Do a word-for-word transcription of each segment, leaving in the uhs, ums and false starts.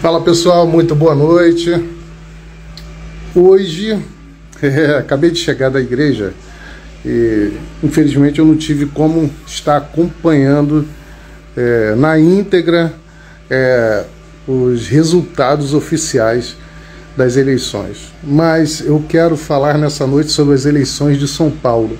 Fala pessoal, muito boa noite. Hoje, é, acabei de chegar da igreja e infelizmente eu não tive como estar acompanhando é, na íntegra é, os resultados oficiais das eleições. Mas eu quero falar nessa noite sobre as eleições de São Paulo.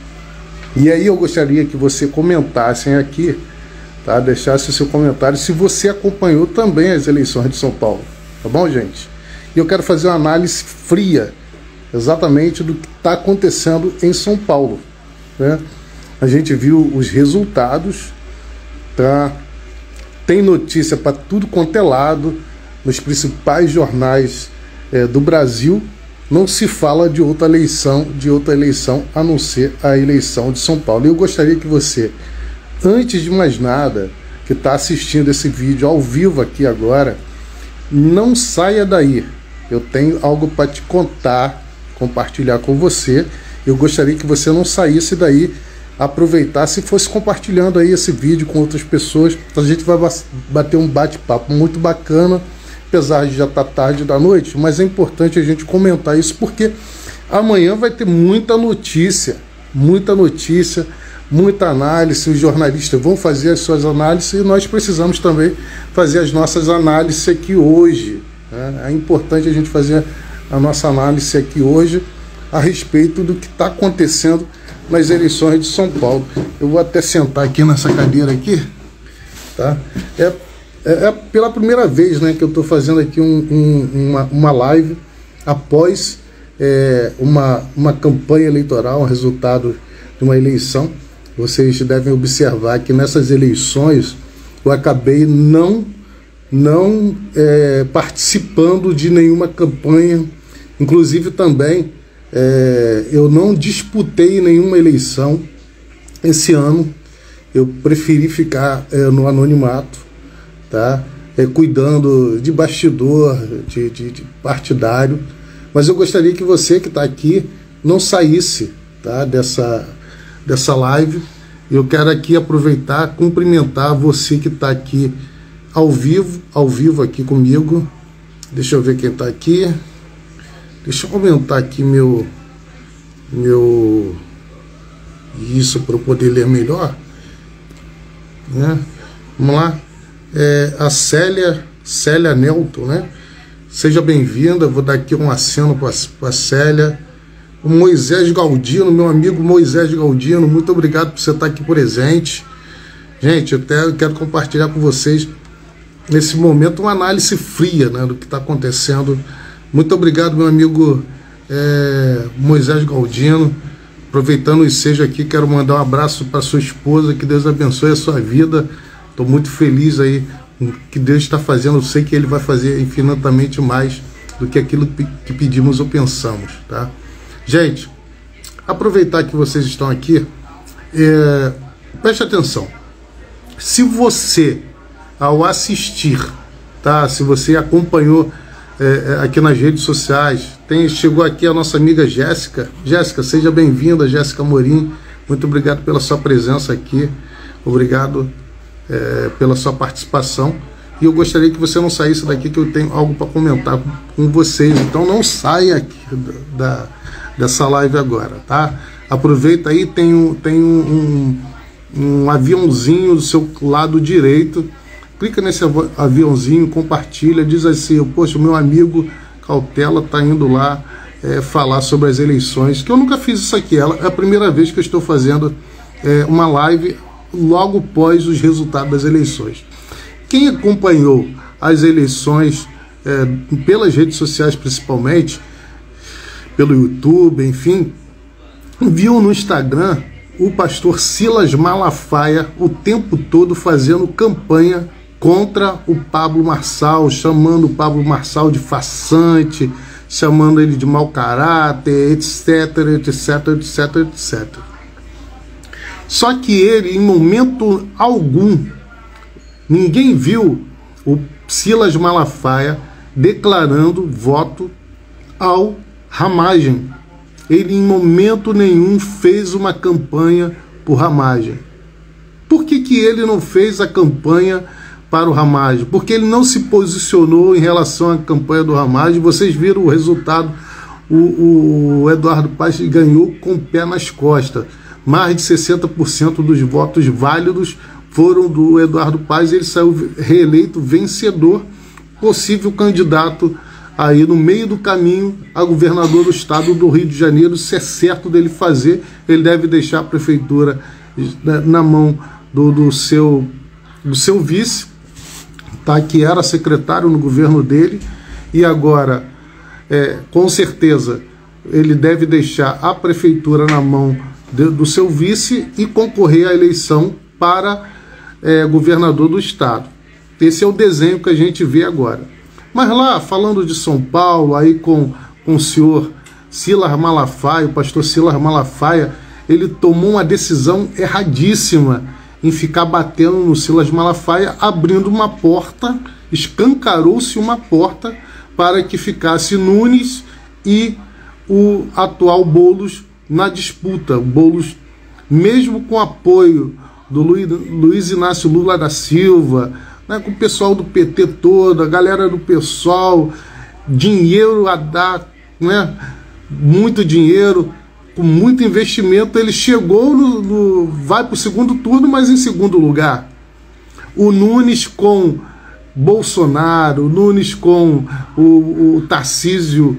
E aí eu gostaria que você comentassem aqui, tá? Deixasse o seu comentário se você acompanhou também as eleições de São Paulo, tá bom, gente? E eu quero fazer uma análise fria, exatamente do que está acontecendo em São Paulo, né? A gente viu os resultados, tá? Tem notícia para tudo quanto é lado, nos principais jornais é, do Brasil. Não se fala de outra eleição, de outra eleição a não ser a eleição de São Paulo. E eu gostaria que você, antes de mais nada, que está assistindo esse vídeo ao vivo aqui agora, não saia daí. Eu tenho algo para te contar, compartilhar com você. Eu gostaria que você não saísse daí, aproveitasse e fosse compartilhando aí esse vídeo com outras pessoas. A gente vai bater um bate-papo muito bacana, apesar de já estar tarde da noite, mas é importante a gente comentar isso porque amanhã vai ter muita notícia, muita notícia, muita análise. Os jornalistas vão fazer as suas análises e nós precisamos também fazer as nossas análises aqui hoje, né? É importante a gente fazer a nossa análise aqui hoje a respeito do que está acontecendo nas eleições de São Paulo. Eu vou até sentar aqui nessa cadeira aqui, tá? É É, é pela primeira vez, né, que eu estou fazendo aqui um, um, uma, uma live após é, uma, uma campanha eleitoral, um resultado de uma eleição. Vocês devem observar que nessas eleições eu acabei não, não é, participando de nenhuma campanha. Inclusive também é, eu não disputei nenhuma eleição esse ano. Eu preferi ficar é, no anonimato, tá? É, cuidando de bastidor, de, de, de partidário. Mas eu gostaria que você que está aqui não saísse, tá? dessa, dessa live. Eu quero aqui aproveitar, cumprimentar você que está aqui ao vivo, ao vivo aqui comigo. Deixa eu ver quem está aqui. Deixa eu aumentar aqui meu, meu isso para eu poder ler melhor, né? Vamos lá. É, a Célia, Célia Nelton, né? Seja bem-vinda. Vou dar aqui um aceno para a Célia. O Moisés Galdino, meu amigo Moisés Galdino, muito obrigado por você estar aqui presente. Gente, eu até quero compartilhar com vocês, nesse momento, uma análise fria, né, do que está acontecendo. Muito obrigado, meu amigo é, Moisés Galdino. Aproveitando o ensejo aqui, quero mandar um abraço para sua esposa, que Deus abençoe a sua vida. Estou muito feliz aí com o que Deus está fazendo. Eu sei que Ele vai fazer infinitamente mais do que aquilo que pedimos ou pensamos, tá? Gente, aproveitar que vocês estão aqui, é, preste atenção. Se você, ao assistir, tá? Se você acompanhou é, aqui nas redes sociais, tem, chegou aqui a nossa amiga Jéssica. Jéssica, seja bem-vinda, Jéssica Morim. Muito obrigado pela sua presença aqui. Obrigado É, pela sua participação, e eu gostaria que você não saísse daqui, que eu tenho algo para comentar com, com vocês. Então não saia aqui da, dessa live agora, tá? Aproveita aí, tem, um, tem um, um, um aviãozinho do seu lado direito, clica nesse aviãozinho, compartilha, diz assim: poxa, o meu amigo Cautela tá indo lá é, falar sobre as eleições, que eu nunca fiz isso aqui, é a primeira vez que eu estou fazendo é, uma live logo após os resultados das eleições. Quem acompanhou as eleições é, pelas redes sociais, principalmente pelo YouTube, enfim, viu no Instagram o pastor Silas Malafaia o tempo todo fazendo campanha contra o Pablo Marçal, chamando o Pablo Marçal de farsante, chamando ele de mau caráter, etc, etc, etc, etcétera. Só que ele, em momento algum, ninguém viu o Silas Malafaia declarando voto ao Ramagem. Ele, em momento nenhum, fez uma campanha por Ramagem. Por que que ele não fez a campanha para o Ramagem, porque ele não se posicionou em relação à campanha do Ramagem. Vocês viram o resultado, o, o Eduardo Paes ganhou com o pé nas costas. Mais de sessenta por cento dos votos válidos foram do Eduardo Paes, ele saiu reeleito vencedor, possível candidato aí no meio do caminho a governador do estado do Rio de Janeiro. Se é certo dele fazer, ele deve deixar a prefeitura na mão do, do, seu, do seu vice, tá, que era secretário no governo dele, e agora, é, com certeza, ele deve deixar a prefeitura na mão de, do seu vice e concorrer à eleição para é, governador do estado. Esse é o desenho que a gente vê agora. Mas lá, falando de São Paulo, aí com, com o senhor Silas Malafaia, o pastor Silas Malafaia, ele tomou uma decisão erradíssima em ficar batendo no Silas Malafaia, abrindo uma porta, escancarou-se uma porta para que ficasse Nunes e o atual Boulos na disputa. O Boulos, mesmo com apoio do Luiz, Luiz Inácio Lula da Silva, né, com o pessoal do P T todo, a galera do pessoal, dinheiro a dar, né, muito dinheiro, com muito investimento, ele chegou no, no vai para o segundo turno, mas em segundo lugar. O Nunes com Bolsonaro, o Nunes com o, o Tarcísio,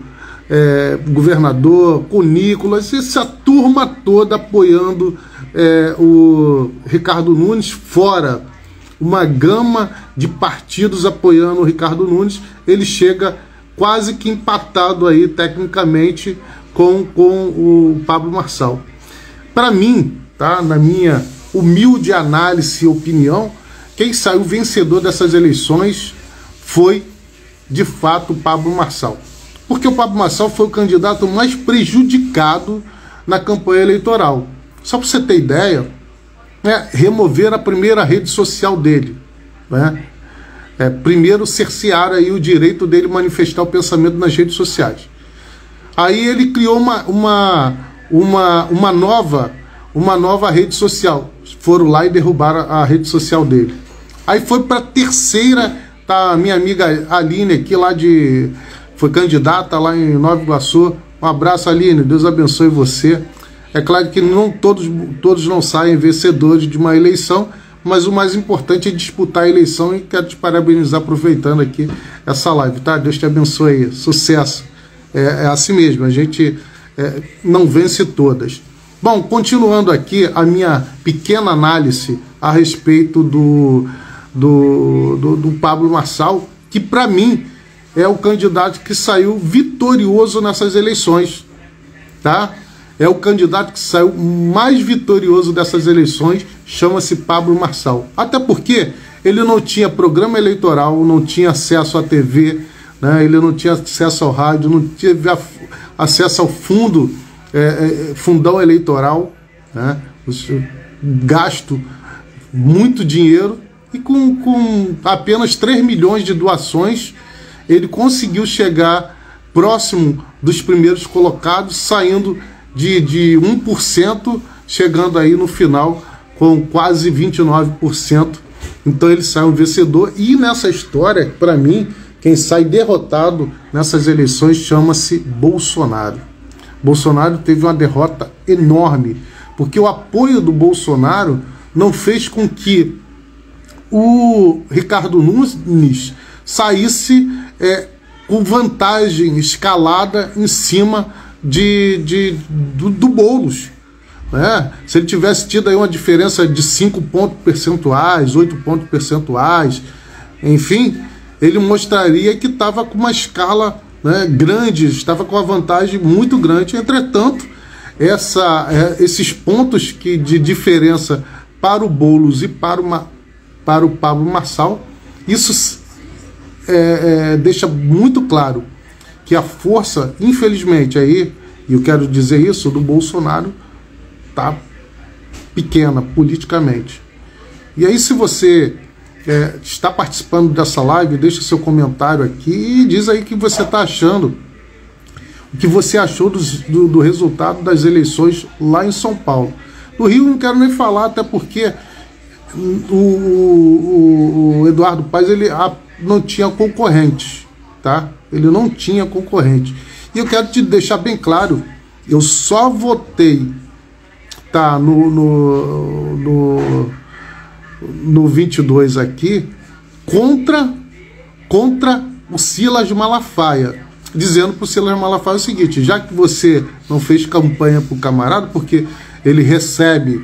é, governador, com Nicolas, essa turma toda apoiando é, o Ricardo Nunes, fora uma gama de partidos apoiando o Ricardo Nunes. Ele chega quase que empatado aí tecnicamente com, com o Pablo Marçal. Para mim, tá, na minha humilde análise e opinião, quem saiu vencedor dessas eleições foi, de fato, o Pablo Marçal. Porque o Pablo Marçal foi o candidato mais prejudicado na campanha eleitoral. Só para você ter ideia, né, remover a primeira rede social dele, né? É, primeiro cercear aí o direito dele manifestar o pensamento nas redes sociais. Aí ele criou uma, uma, uma, uma, nova, uma nova rede social. Foram lá e derrubaram a rede social dele. Aí foi para a terceira, tá, a minha amiga Aline aqui, lá de, foi candidata lá em Nova Iguaçu. Um abraço, Aline, Deus abençoe você. É claro que não, todos, todos não saem vencedores de uma eleição, mas o mais importante é disputar a eleição, e quero te parabenizar aproveitando aqui essa live, tá? Deus te abençoe, sucesso. É, é assim mesmo, a gente é, não vence todas. Bom, continuando aqui a minha pequena análise a respeito do, do, do, do Pablo Marçal, que para mim é o candidato que saiu vitorioso nessas eleições, tá? É o candidato que saiu mais vitorioso dessas eleições, chama-se Pablo Marçal. Até porque ele não tinha programa eleitoral, não tinha acesso à T V, né? Ele não tinha acesso ao rádio, não teve a, acesso ao fundo, é, é, fundão eleitoral, né? Gasto muito dinheiro, e com, com apenas três milhões de doações, ele conseguiu chegar próximo dos primeiros colocados, saindo de, de um por cento, chegando aí no final com quase vinte e nove por cento. Então ele sai um vencedor. E nessa história, para mim, quem sai derrotado nessas eleições chama-se Bolsonaro. Bolsonaro teve uma derrota enorme, porque o apoio do Bolsonaro não fez com que o Ricardo Nunes saísse é, com vantagem escalada em cima de, de, do, do Boulos. Né? Se ele tivesse tido aí uma diferença de cinco pontos percentuais, oito pontos percentuais, enfim, ele mostraria que estava com uma escala, né, grande, estava com uma vantagem muito grande. Entretanto, essa, é, esses pontos que, de diferença para o Boulos e para, uma, para o Pablo Marçal, isso é, é, deixa muito claro que a força, infelizmente, aí, e eu quero dizer isso, do Bolsonaro tá pequena politicamente. E aí, se você é, está participando dessa live, deixa seu comentário aqui e diz aí o que você está achando, o que você achou dos, do, do resultado das eleições lá em São Paulo. No Rio não quero nem falar, até porque o, o, o Eduardo Paes ele não tinha concorrentes, tá? Ele não tinha concorrente. E eu quero te deixar bem claro, eu só votei, tá, no, no, no, no vinte e dois aqui, contra, contra o Silas Malafaia, dizendo para o Silas Malafaia o seguinte: já que você não fez campanha para o camarada, porque ele recebe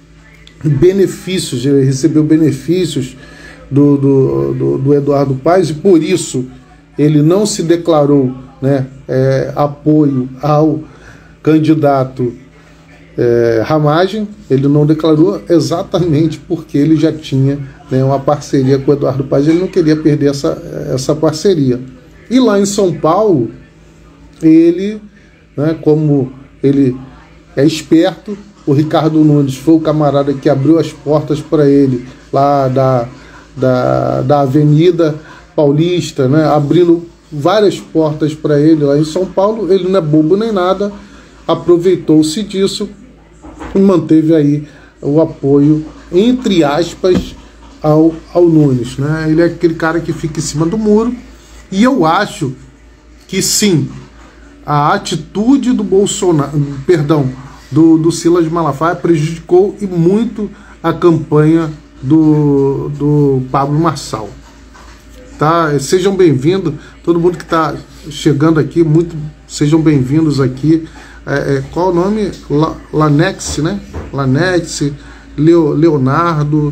benefícios, ele recebeu benefícios do, do, do, do Eduardo Paes, e por isso ele não se declarou, né, é, apoio ao candidato é, Ramagem. Ele não declarou exatamente porque ele já tinha, né, uma parceria com o Eduardo Paes, ele não queria perder essa, essa parceria. E lá em São Paulo, ele, né, como ele é esperto, o Ricardo Nunes foi o camarada que abriu as portas para ele lá da, da, da Avenida Paulista, né, abrindo várias portas para ele lá em São Paulo. Ele não é bobo nem nada, aproveitou-se disso e manteve aí o apoio, entre aspas, ao, ao Nunes, né? Ele é aquele cara que fica em cima do muro, e eu acho que sim, a atitude do Bolsonaro, perdão, do, do Silas Malafaia prejudicou e muito a campanha do, do Pablo Marçal. Tá? Sejam bem-vindos, todo mundo que está chegando aqui, muito sejam bem-vindos aqui. É, é, qual o nome? La, Lanex, né? Lanex, Leo, Leonardo,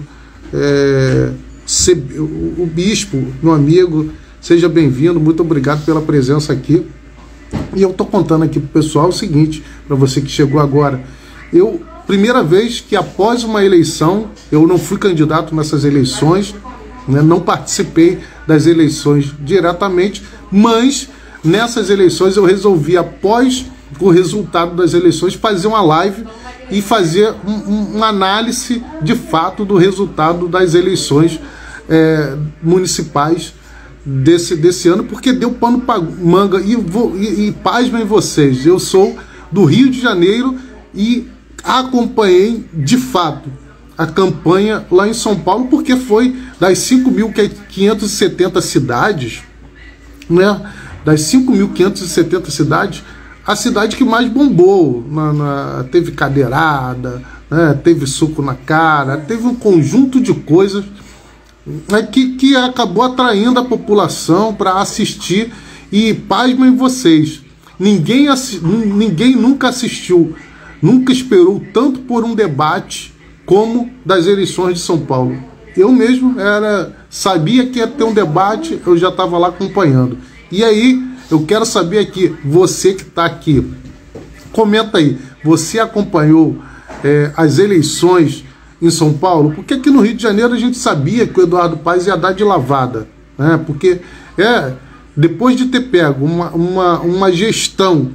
é, C, o, o Bispo, meu amigo, seja bem-vindo, muito obrigado pela presença aqui. E eu tô contando aqui pro pessoal o seguinte, para você que chegou agora. Eu, primeira vez que após uma eleição, eu não fui candidato nessas eleições, né, não participei das eleições diretamente, mas nessas eleições eu resolvi, após o resultado das eleições, fazer uma live e fazer um, um, uma análise de fato do resultado das eleições é, municipais desse, desse ano, porque deu pano para manga. E, vou, e, e pasmem vocês, eu sou do Rio de Janeiro e acompanhei de fato a campanha lá em São Paulo, porque foi das cinco mil quinhentas e setenta cidades, né, das cinco mil quinhentas e setenta cidades, a cidade que mais bombou. Na, na, teve cadeirada, né, teve soco na cara, teve um conjunto de coisas, né, que, que acabou atraindo a população para assistir. E pasmem vocês, ninguém, ninguém nunca assistiu, nunca esperou tanto por um debate como das eleições de São Paulo. Eu mesmo era, sabia que ia ter um debate, eu já estava lá acompanhando. E aí, eu quero saber aqui, você que está aqui, comenta aí, você acompanhou é, as eleições em São Paulo? Porque aqui no Rio de Janeiro a gente sabia que o Eduardo Paes ia dar de lavada, né? Porque é, depois de ter pego uma, uma, uma gestão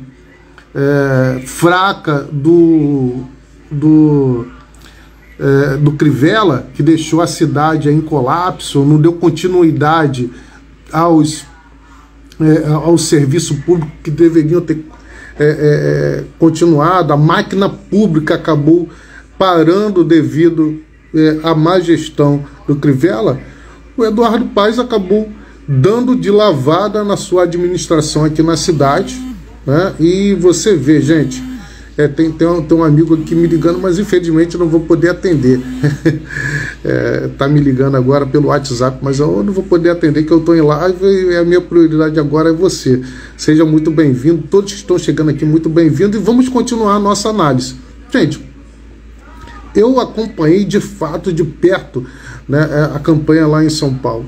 é, fraca do... do É, do Crivella, que deixou a cidade em colapso, não deu continuidade aos, é, ao serviço público que deveriam ter é, é, continuado, a máquina pública acabou parando devido é, à má gestão do Crivella. O Eduardo Paes acabou dando de lavada na sua administração aqui na cidade, né? E você vê, gente, É, tem, tem, um, tem um amigo aqui me ligando, mas infelizmente eu não vou poder atender. é, tá me ligando agora pelo WhatsApp, mas eu não vou poder atender, que eu estou em live e a minha prioridade agora é você. Seja muito bem-vindo, todos que estão chegando aqui, muito bem-vindo, e vamos continuar a nossa análise. Gente, eu acompanhei de fato, de perto, né, a campanha lá em São Paulo.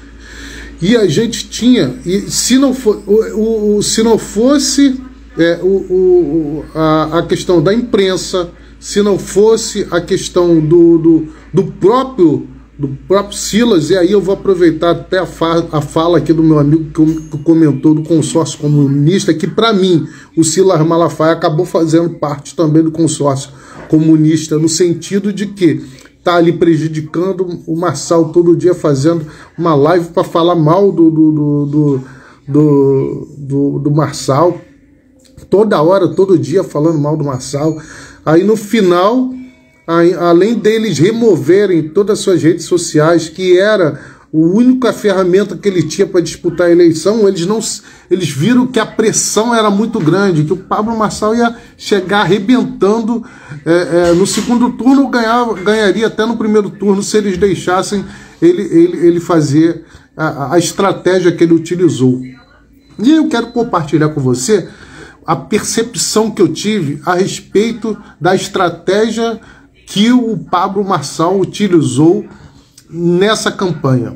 E a gente tinha, e se não, for, o, o, se não fosse... É, o, o, a, a questão da imprensa, se não fosse a questão do, do, do, próprio, do próprio Silas, e aí eu vou aproveitar até a, fa, a fala aqui do meu amigo que, que comentou do consórcio comunista, que para mim o Silas Malafaia acabou fazendo parte também do consórcio comunista, no sentido de que está ali prejudicando o Marçal todo dia, fazendo uma live para falar mal do, do, do, do, do, do, do Marçal, toda hora, todo dia falando mal do Marçal. Aí no final além deles removerem todas as suas redes sociais, que era a única ferramenta que ele tinha para disputar a eleição, eles, não, eles viram que a pressão era muito grande, que o Pablo Marçal ia chegar arrebentando é, é, no segundo turno, ganhava, ganharia até no primeiro turno, se eles deixassem ele, ele, ele fazer a, a estratégia que ele utilizou. E eu quero compartilhar com você a percepção que eu tive a respeito da estratégia que o Pablo Marçal utilizou nessa campanha.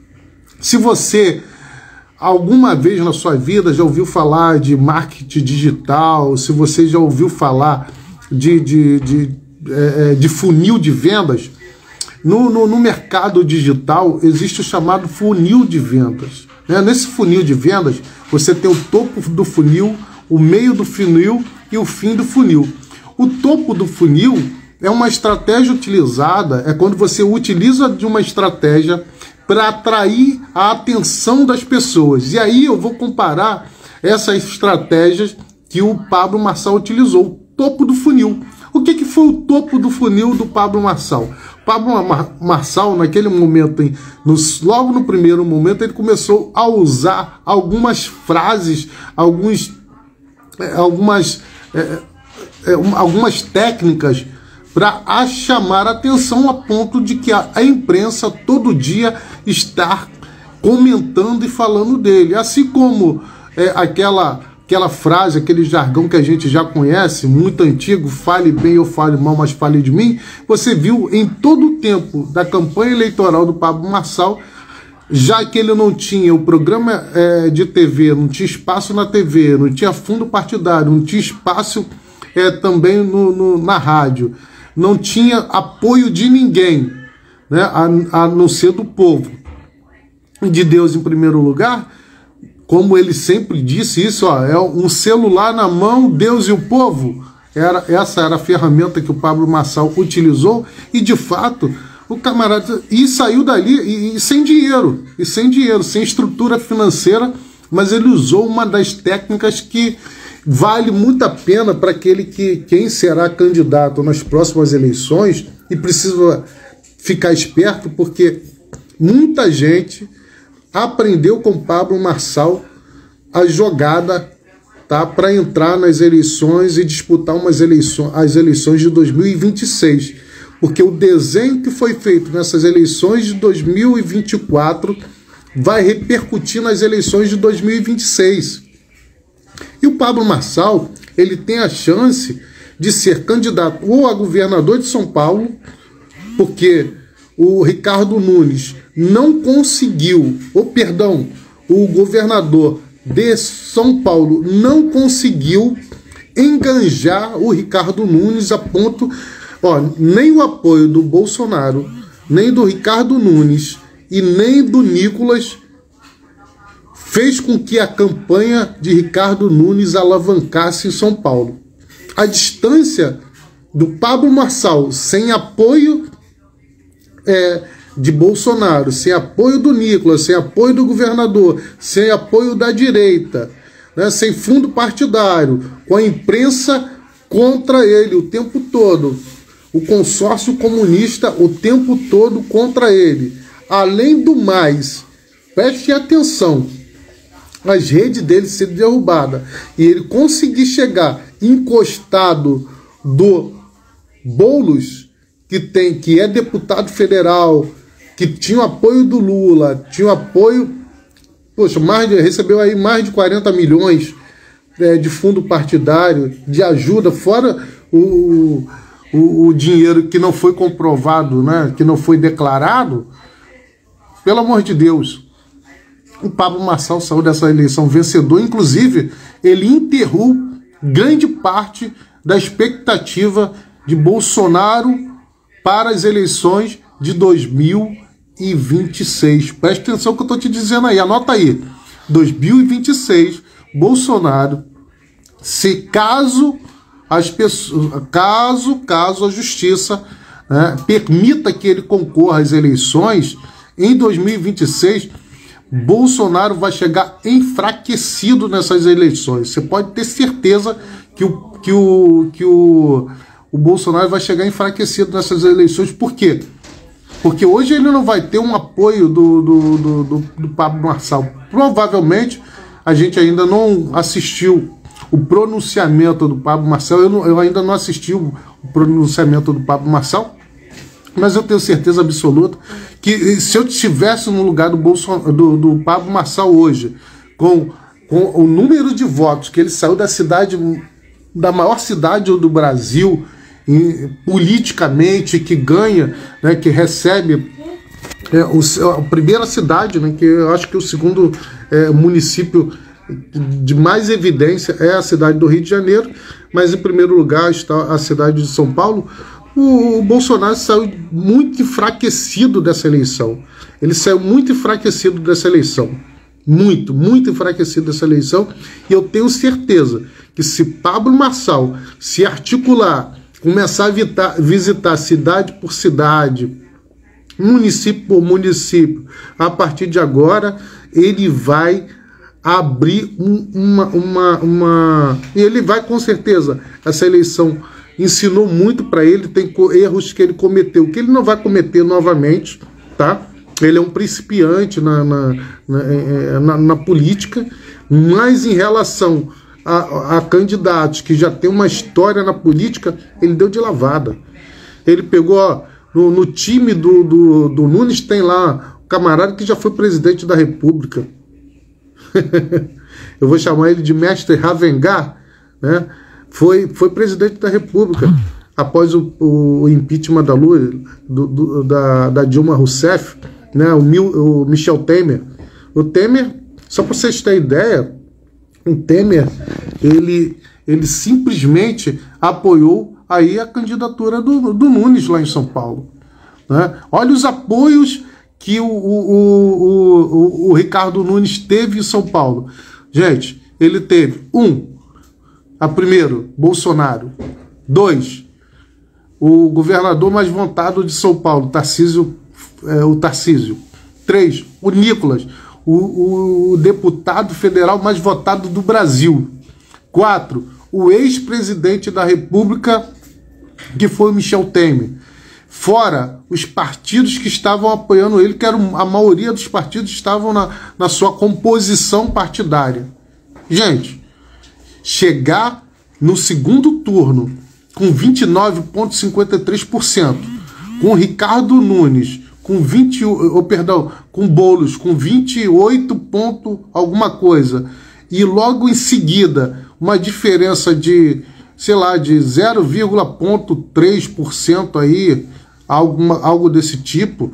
Se você alguma vez na sua vida já ouviu falar de marketing digital, se você já ouviu falar de, de, de, de, de funil de vendas, no, no, no mercado digital existe o chamado funil de vendas. Né? Nesse funil de vendas, você tem o topo do funil, o meio do funil e o fim do funil. O topo do funil é uma estratégia utilizada, é quando você utiliza de uma estratégia para atrair a atenção das pessoas. E aí eu vou comparar essas estratégias que o Pablo Marçal utilizou. O topo do funil. O que, que foi o topo do funil do Pablo Marçal? O Pablo Marçal, naquele momento, no, logo no primeiro momento, ele começou a usar algumas frases, alguns, algumas, é, é, algumas técnicas para chamar a atenção, a ponto de que a, a imprensa todo dia está comentando e falando dele. Assim como é, aquela, aquela frase, aquele jargão que a gente já conhece, muito antigo, fale bem ou fale mal, mas fale de mim, você viu em todo o tempo da campanha eleitoral do Pablo Marçal, já que ele não tinha o programa é, de T V, não tinha espaço na T V, não tinha fundo partidário, não tinha espaço é, também no, no, na rádio, não tinha apoio de ninguém, né, a, a não ser do povo, de Deus em primeiro lugar. Como ele sempre disse isso, ó, é um celular na mão, Deus e o povo. Era, essa era a ferramenta que o Pablo Marçal utilizou, e de fato o camarada e saiu dali e, e sem dinheiro, e sem dinheiro, sem estrutura financeira, mas ele usou uma das técnicas que vale muito a pena para aquele que quem será candidato nas próximas eleições, e precisa ficar esperto, porque muita gente aprendeu com Pablo Marçal a jogada, tá, para entrar nas eleições e disputar umas eleições, as eleições de dois mil e vinte e seis, porque o desenho que foi feito nessas eleições de dois mil e vinte e quatro vai repercutir nas eleições de dois mil e vinte e seis. E o Pablo Marçal, ele tem a chance de ser candidato ou a governador de São Paulo, porque o Ricardo Nunes não conseguiu, ou perdão, o governador de São Paulo não conseguiu enganjar o Ricardo Nunes a ponto, ó, nem o apoio do Bolsonaro, nem do Ricardo Nunes e nem do Nicolas fez com que a campanha de Ricardo Nunes alavancasse em São Paulo. A distância do Pablo Marçal sem apoio é, de Bolsonaro, sem apoio do Nicolas, sem apoio do governador, sem apoio da direita, né, sem fundo partidário, com a imprensa contra ele o tempo todo, o consórcio comunista o tempo todo contra ele. Além do mais, preste atenção, as redes dele serem derrubadas e ele conseguir chegar encostado do Boulos, que, tem, que é deputado federal, que tinha o apoio do Lula, tinha o apoio, poxa, mais de, recebeu aí mais de quarenta milhões é, de fundo partidário, de ajuda, fora o, o, o dinheiro que não foi comprovado, né, que não foi declarado. Pelo amor de Deus, o Pablo Marçal saiu dessa eleição vencedor. Inclusive, ele enterrou grande parte da expectativa de Bolsonaro para as eleições de dois mil e vinte e seis. Preste atenção no que eu estou te dizendo aí, anota aí. dois mil e vinte e seis, Bolsonaro, se caso as pessoas, caso, caso a justiça, né, permita que ele concorra às eleições, em dois mil e vinte e seis, Bolsonaro vai chegar enfraquecido nessas eleições. Você pode ter certeza que o, que o, que o, o Bolsonaro vai chegar enfraquecido nessas eleições. Por quê? Porque hoje ele não vai ter um apoio do, do, do, do, do Pablo Marçal. Provavelmente a gente ainda não assistiu o pronunciamento do Pablo Marçal. Eu, não, eu ainda não assisti o pronunciamento do Pablo Marçal, mas eu tenho certeza absoluta que se eu estivesse no lugar do, Bolson, do, do Pablo Marçal hoje, com, com o número de votos que ele saiu da cidade, da maior cidade do Brasil, em, politicamente, que ganha, né, que recebe é, o, a primeira cidade, né, que eu acho que o segundo é, município de mais evidência é a cidade do Rio de Janeiro, mas em primeiro lugar está a cidade de São Paulo. O, o Bolsonaro saiu muito enfraquecido dessa eleição. Ele saiu muito enfraquecido dessa eleição. Muito, muito enfraquecido dessa eleição. E eu tenho certeza que se Pablo Marçal se articular, começar a visitar, visitar cidade por cidade, município por município, a partir de agora, ele vai abrir um, uma, uma, uma... E ele vai, com certeza, essa eleição ensinou muito para ele, tem erros que ele cometeu, que ele não vai cometer novamente, tá? Ele é um principiante na, na, na, na, na política, mas em relação a, a candidatos que já tem uma história na política, ele deu de lavada. Ele pegou, ó, no, no time do, do, do Nunes tem lá um camarada que já foi presidente da República. Eu vou chamar ele de mestre Ravengar, né? Foi, foi presidente da República após o, o impeachment da Lula, do, do, da, da Dilma Rousseff, né? o, Mil, o Michel Temer. O Temer, só para vocês terem ideia, o Temer ele, ele simplesmente apoiou aí a candidatura do, do Nunes lá em São Paulo, né? Olha os apoios que o, o, o, o, o Ricardo Nunes teve em São Paulo. Gente, ele teve, um, a primeiro, Bolsonaro. Dois, o governador mais votado de São Paulo, Tarcísio, é, o Tarcísio. Três, o Nicolas, o, o deputado federal mais votado do Brasil. Quatro, o ex-presidente da República, que foi o Michel Temer. Fora os partidos que estavam apoiando ele, que eram, a maioria dos partidos estavam na, na sua composição partidária. Gente, chegar no segundo turno com vinte e nove vírgula cinquenta e três por cento, com Ricardo Nunes com vinte, oh, perdão, com Boulos com vinte e oito ponto alguma coisa, e logo em seguida uma diferença de, sei lá, de zero vírgula três por cento aí, alguma, algo desse tipo,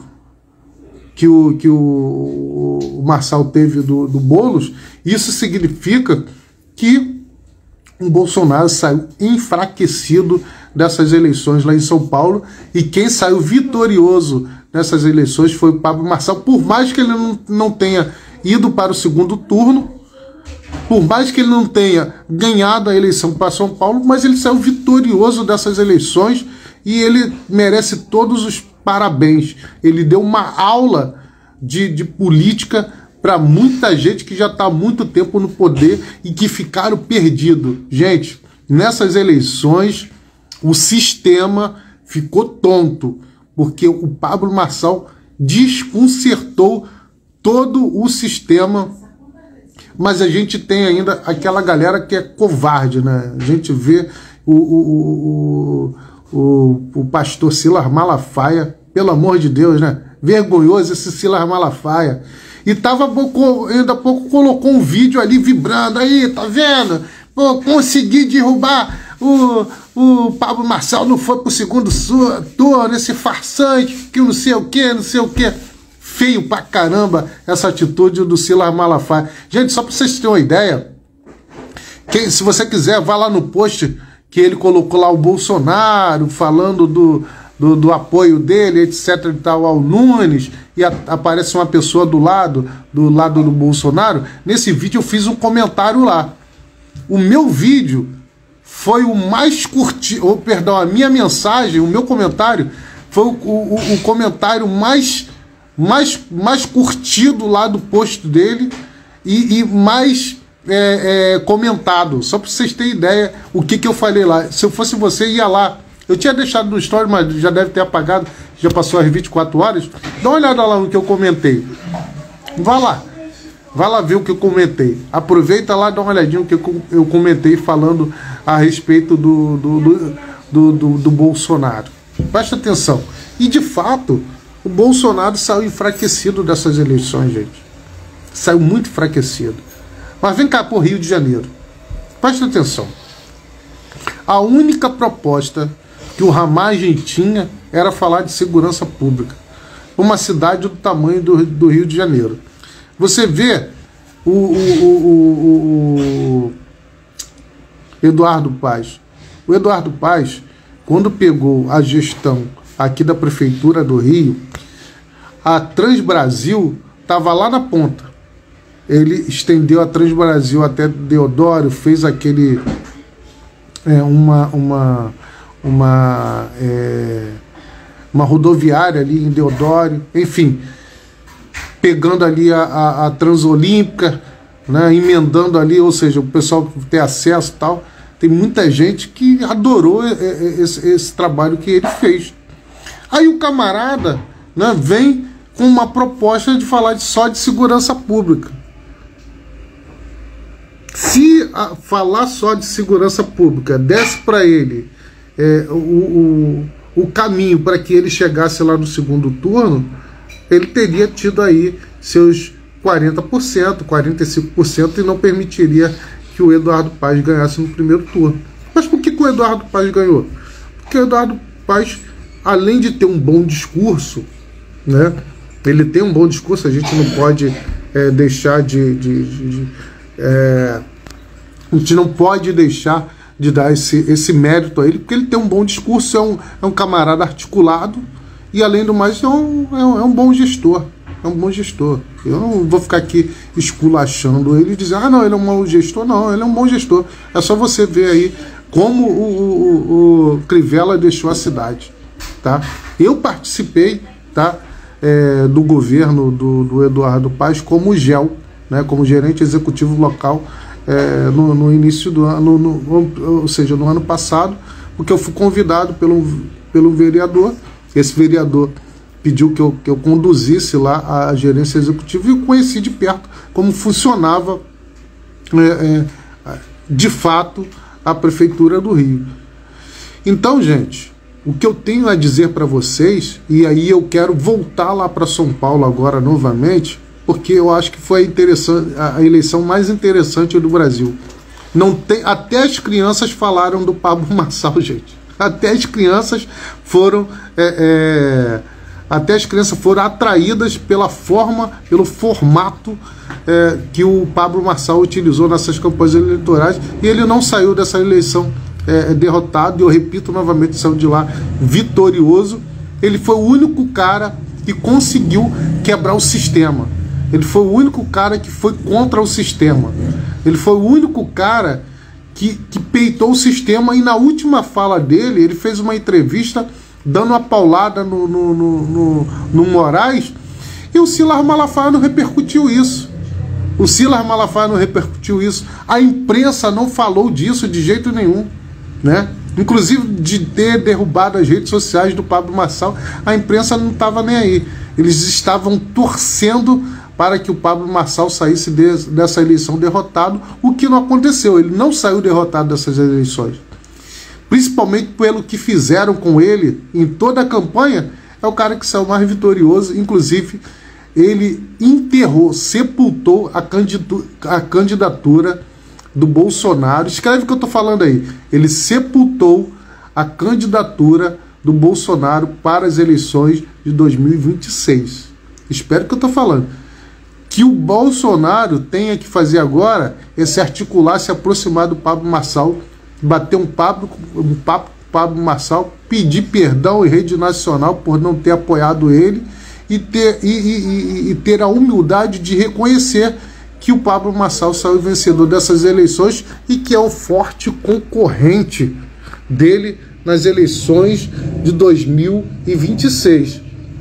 que o, que o, o Marçal teve do, do Boulos. Isso significa que o Bolsonaro saiu enfraquecido dessas eleições lá em São Paulo, e quem saiu vitorioso nessas eleições foi o Pablo Marçal, por mais que ele não, não tenha ido para o segundo turno, por mais que ele não tenha ganhado a eleição para São Paulo, mas ele saiu vitorioso dessas eleições e ele merece todos os parabéns. Ele deu uma aula de, de política para muita gente que já está há muito tempo no poder e que ficaram perdidos. Gente, nessas eleições o sistema ficou tonto, porque o Pablo Marçal desconcertou todo o sistema. Mas a gente tem ainda aquela galera que é covarde, né? A gente vê o, o, o, o, o pastor Silas Malafaia, pelo amor de Deus, né? Vergonhoso esse Silas Malafaia. E tava, ainda há pouco colocou um vídeo ali vibrando, aí, tá vendo? Pô, consegui derrubar o, o Pablo Marçal, não foi pro segundo turno, esse farsante, que não sei o que, não sei o que. Feio pra caramba essa atitude do Silas Malafaia. Gente, só pra vocês terem uma ideia, quem, se você quiser, vá lá no post que ele colocou lá o Bolsonaro, falando do, do, do apoio dele, etc e tal, ao Nunes, e a, aparece uma pessoa do lado, do lado do Bolsonaro. Nesse vídeo eu fiz um comentário lá. O meu vídeo foi o mais curtido, ou perdão, a minha mensagem, o meu comentário, foi o, o, o comentário mais... Mais, mais curtido lá do post dele e, e mais é, é, comentado. Só para vocês terem ideia o que, que eu falei lá. Se eu fosse você, ia lá Eu tinha deixado no story, mas já deve ter apagado, já passou as vinte e quatro horas. Dá uma olhada lá no que eu comentei. Vai lá. Vai lá ver o que eu comentei. Aproveita lá e dá uma olhadinha no que eu comentei falando a respeito do, do, do, do, do, do Bolsonaro. Presta atenção. E de fato, o Bolsonaro saiu enfraquecido dessas eleições, gente. Saiu muito enfraquecido. Mas vem cá pro Rio de Janeiro. Presta atenção. A única proposta que o Ramagem tinha era falar de segurança pública. Uma cidade do tamanho do, do Rio de Janeiro. Você vê o, o, o, o, o Eduardo Paes. O Eduardo Paes, quando pegou a gestão aqui da Prefeitura do Rio, a Transbrasil estava lá na ponta. Ele estendeu a Transbrasil até Deodoro, fez aquele... É, uma... uma uma, é, uma rodoviária ali em Deodoro, enfim, pegando ali a, a, a Transolímpica, né, emendando ali, ou seja, o pessoal ter acesso e tal. Tem muita gente que adorou esse, esse trabalho que ele fez. Aí o camarada, né, vem com uma proposta de falar de, só de segurança pública. Se a, falar só de segurança pública desse para ele É, o, o, o caminho para que ele chegasse lá no segundo turno, ele teria tido aí seus quarenta por cento, quarenta e cinco por cento e não permitiria que o Eduardo Paes ganhasse no primeiro turno. Mas por que, que o Eduardo Paes ganhou? Porque o Eduardo Paes, além de ter um bom discurso, né, ele tem um bom discurso, a gente não pode é, deixar de... de, de, de é, a gente não pode deixar de dar esse, esse mérito a ele, porque ele tem um bom discurso, é um, é um camarada articulado e, além do mais, é um, é um, é um bom gestor. É um bom gestor. Eu não vou ficar aqui esculachando ele e dizer, ah, não, ele é um mau gestor. Não, ele é um bom gestor. É só você ver aí como o, o, o Crivella deixou a cidade. Tá? Eu participei, tá, é, do governo do, do Eduardo Paes como G E L, né, como gerente executivo local, É, no, no início do ano, no, no, ou seja, no ano passado, porque eu fui convidado pelo, pelo vereador. Esse vereador pediu que eu, que eu conduzisse lá a gerência executiva e eu conheci de perto como funcionava é, é, de fato a Prefeitura do Rio. Então, gente, o que eu tenho a dizer para vocês, e aí eu quero voltar lá para São Paulo agora novamente, porque eu acho que foi a, interessante, a eleição mais interessante do Brasil. Não tem, até as crianças falaram do Pablo Marçal, gente. Até as crianças foram, é, é, até as crianças foram atraídas pela forma, pelo formato é, que o Pablo Marçal utilizou nessas campanhas eleitorais, e ele não saiu dessa eleição é, derrotado. E eu repito novamente, saiu de lá vitorioso. Ele foi o único cara que conseguiu quebrar o sistema. Ele foi o único cara que foi contra o sistema. Ele foi o único cara que, que peitou o sistema, e na última fala dele, ele fez uma entrevista dando uma paulada no, no, no, no, no Moraes, e o Silas Malafaia não repercutiu isso. O Silas Malafaia não repercutiu isso. A imprensa não falou disso de jeito nenhum, né? Inclusive de ter derrubado as redes sociais do Pablo Marçal, a imprensa não estava nem aí. Eles estavam torcendo para que o Pablo Marçal saísse de, dessa eleição derrotado, o que não aconteceu. Ele não saiu derrotado dessas eleições. Principalmente pelo que fizeram com ele em toda a campanha, é o cara que saiu mais vitorioso. Inclusive, ele enterrou, sepultou a, a candidatura do Bolsonaro. Escreve o que eu estou falando aí. Ele sepultou a candidatura do Bolsonaro para as eleições de dois mil e vinte e seis. Espero que eu estou falando. Que o Bolsonaro tenha que fazer agora é se articular, se aproximar do Pablo Marçal, bater um papo, um papo com o Pablo Marçal, pedir perdão em rede nacional por não ter apoiado ele e ter, e, e, e ter a humildade de reconhecer que o Pablo Marçal saiu vencedor dessas eleições e que é o forte concorrente dele nas eleições de dois mil e vinte e seis.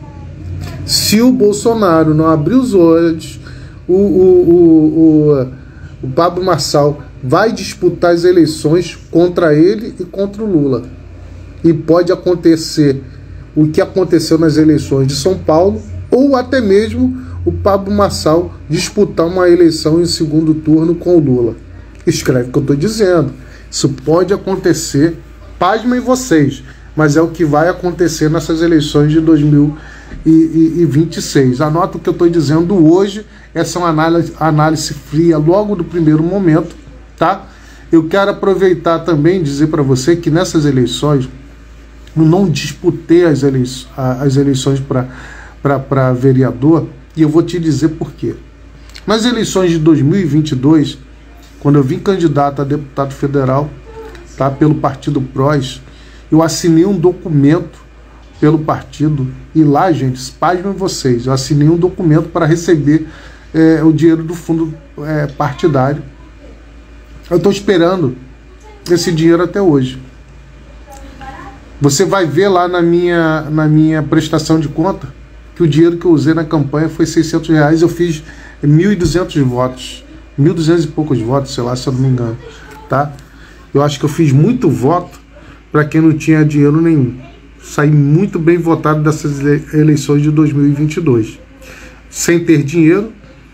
Se o Bolsonaro não abrir os olhos, o, o, o, o, o Pablo Marçal vai disputar as eleições contra ele e contra o Lula. e pode acontecer o que aconteceu nas eleições de São Paulo, ou até mesmo o Pablo Marçal disputar uma eleição em segundo turno com o Lula. Escreve o que eu estou dizendo. Isso pode acontecer, pasmem vocês, mas é o que vai acontecer nessas eleições de dois mil e vinte e seis. Anota o que eu estou dizendo hoje, essa é uma análise, análise fria logo do primeiro momento, tá? Eu quero aproveitar também e dizer para você que nessas eleições, eu não disputei as eleições, as eleições para vereador, e eu vou te dizer por quê. Nas eleições de dois mil e vinte e dois, quando eu vim candidato a deputado federal, tá, pelo Partido PROS, eu assinei um documento pelo partido, e lá, gente, pasmem vocês, eu assinei um documento para receber é, o dinheiro do fundo é, partidário. Eu estou esperando esse dinheiro até hoje. Você vai ver lá na minha, na minha prestação de conta que o dinheiro que eu usei na campanha foi seiscentos reais, eu fiz mil e duzentos votos, mil e duzentos e poucos votos, sei lá, se eu não me engano, tá? Eu acho que eu fiz muito voto para quem não tinha dinheiro nenhum. Saí muito bem votado dessas eleições de dois mil e vinte e dois. Sem ter dinheiro,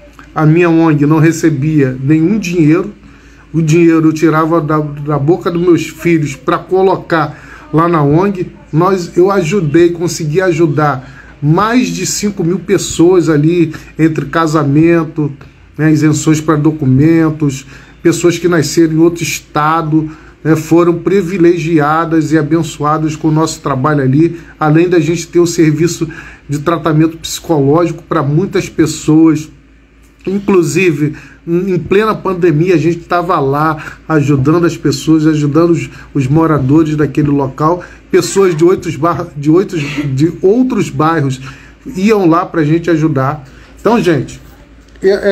a minha O N G não recebia nenhum dinheiro, o dinheiro eu tirava da, da boca dos meus filhos para colocar lá na O N G. Nós, eu ajudei, consegui ajudar mais de cinco mil pessoas ali, entre casamento, né, isenções para documentos, pessoas que nasceram em outro estado, né, foram privilegiadas e abençoadas com o nosso trabalho ali, além da gente ter o serviço de tratamento psicológico para muitas pessoas. Inclusive, em plena pandemia, a gente estava lá ajudando as pessoas, ajudando os, os moradores daquele local. Pessoas de, oito, de, oito, de outros bairros iam lá para a gente ajudar. Então, gente, é, é,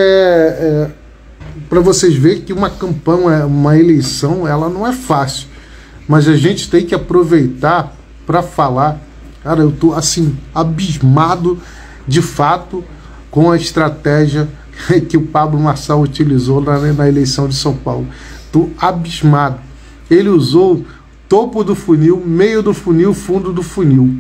é, para vocês verem que uma campanha, uma eleição, ela não é fácil. Mas a gente tem que aproveitar para falar. Cara, eu estou assim, abismado de fato com a estratégia que o Pablo Marçal utilizou na, na eleição de São Paulo. Estou abismado. Ele usou topo do funil, meio do funil, fundo do funil.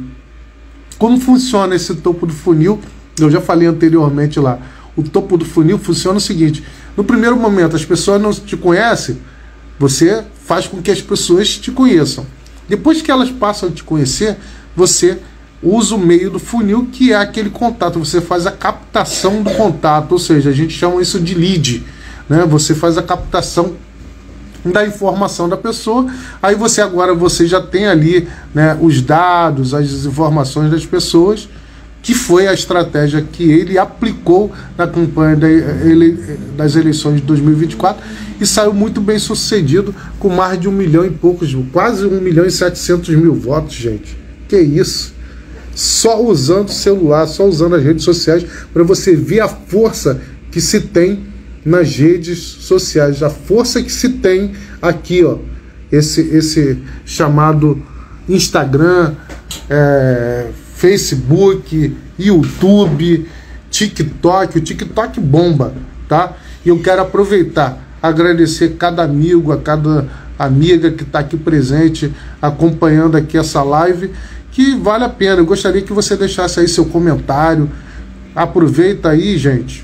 Como funciona esse topo do funil? Eu já falei anteriormente lá. O topo do funil funciona o seguinte: no primeiro momento as pessoas não te conhecem, você faz com que as pessoas te conheçam. Depois que elas passam a te conhecer, você usa o meio do funil, que é aquele contato, você faz a captação do contato, ou seja, a gente chama isso de lead, né? Você faz a captação da informação da pessoa, aí você agora você já tem ali, né, os dados, as informações das pessoas, que foi a estratégia que ele aplicou na campanha das eleições de dois mil e vinte e quatro e saiu muito bem sucedido, com mais de um milhão e poucos, quase um milhão e setecentos mil votos, gente. Que isso? Só usando o celular, só usando as redes sociais, para você ver a força que se tem nas redes sociais, a força que se tem aqui, ó, esse, esse chamado Instagram, é, Facebook, YouTube, TikTok. O TikTok bomba, tá? E eu quero aproveitar, agradecer cada amigo, a cada amiga que está aqui presente, acompanhando aqui essa live, que vale a pena. Eu gostaria que você deixasse aí seu comentário. Aproveita aí, gente.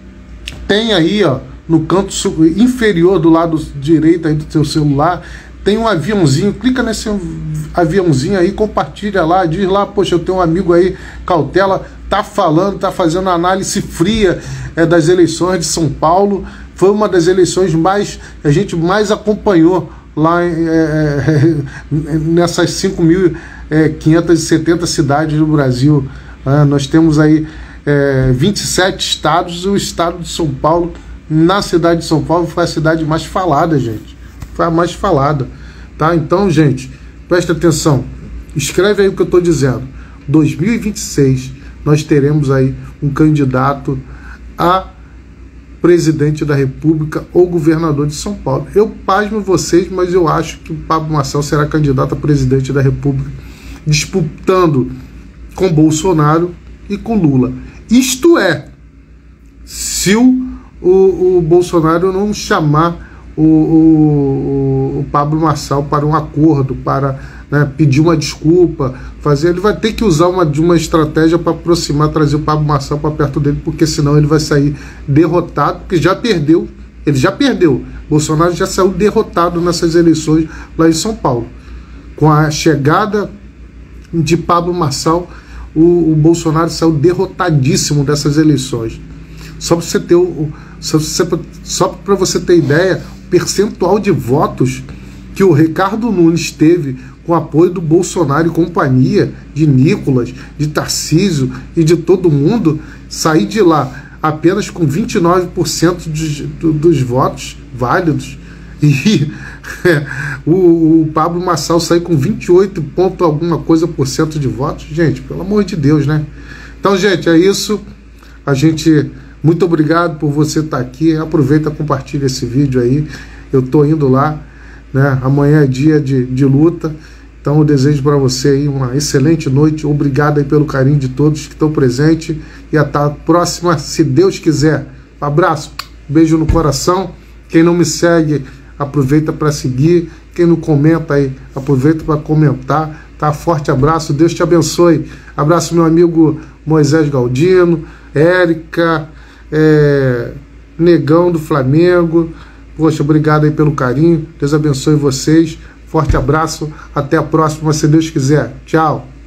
Tem aí, ó, no canto inferior do lado direito aí do seu celular, tem um aviãozinho. Clica nesse aviãozinho aí, compartilha lá, diz lá: poxa, eu tenho um amigo aí, Cautela, tá falando, tá fazendo análise fria é, das eleições de São Paulo. Foi uma das eleições mais, a gente mais acompanhou lá é, nessas cinco mil quinhentas e setenta cidades do Brasil. Ah, nós temos aí é, vinte e sete estados, e o estado de São Paulo, na cidade de São Paulo, foi a cidade mais falada, gente. Foi a mais falada, tá? Então, gente, presta atenção. Escreve aí o que eu estou dizendo. dois mil e vinte e seis, nós teremos aí um candidato a presidente da República ou governador de São Paulo. Eu pasmo vocês, mas eu acho que o Pablo Marçal será candidato a presidente da República, disputando com Bolsonaro e com Lula. Isto é, se o, o, o Bolsonaro não chamar o, o, o Pablo Marçal para um acordo, para, né, pedir uma desculpa, fazer, ele vai ter que usar uma, de uma estratégia para aproximar, trazer o Pablo Marçal para perto dele, porque senão ele vai sair derrotado, porque já perdeu, ele já perdeu, Bolsonaro já saiu derrotado nessas eleições lá em São Paulo. Com a chegada de Pablo Marçal, o, o Bolsonaro saiu derrotadíssimo dessas eleições. Só para você ter o, só, só para você ter ideia, o percentual de votos que o Ricardo Nunes teve com apoio do Bolsonaro e companhia, de Nicolas, de Tarcísio e de todo mundo, sair de lá apenas com vinte e nove por cento dos, dos votos válidos, e o, o Pablo Marçal sair com vinte e oito ponto alguma coisa por cento de votos. Gente, pelo amor de Deus, né? Então, gente, é isso. A gente, muito obrigado por você estar aqui. Aproveita, compartilha esse vídeo aí. Eu tô indo lá, né? Amanhã é dia de, de luta. Então eu desejo para você aí uma excelente noite. Obrigado aí pelo carinho de todos que estão presentes. E até a próxima, se Deus quiser. Um abraço, beijo no coração. Quem não me segue, aproveita para seguir. Quem não comenta aí, aproveita para comentar. Tá? Forte abraço, Deus te abençoe. Abraço meu amigo Moisés Galdino, Érica, é, Negão do Flamengo. Poxa, obrigado aí pelo carinho. Deus abençoe vocês. Forte abraço. Até a próxima, se Deus quiser. Tchau.